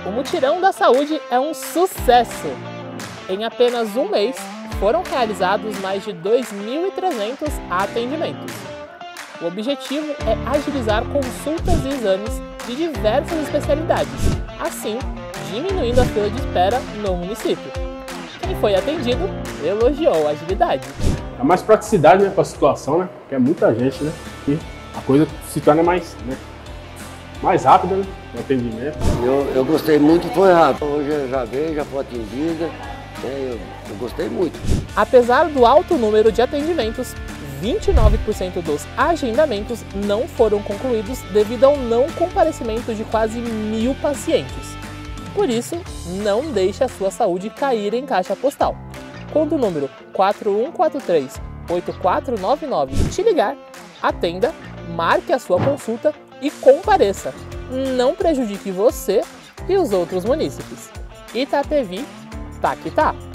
O Mutirão da Saúde é um sucesso! Em apenas um mês, foram realizados mais de 2.300 atendimentos. O objetivo é agilizar consultas e exames de diversas especialidades, assim diminuindo a fila de espera no município. Quem foi atendido elogiou a agilidade. É mais praticidade, né, para a situação, né? Porque é muita gente, né? E a coisa se torna mais rápida, né? O atendimento. Eu gostei muito, foi rápido. Hoje eu já veio, já foi atendida. Eu gostei muito. Apesar do alto número de atendimentos, 29% dos agendamentos não foram concluídos devido ao não comparecimento de quase 1.000 pacientes. Por isso, não deixe a sua saúde cair em caixa postal. Quando o número 4143-8499 te ligar, atenda, marque a sua consulta e compareça. Não prejudique você e os outros munícipes. Itapevi, tá que tá!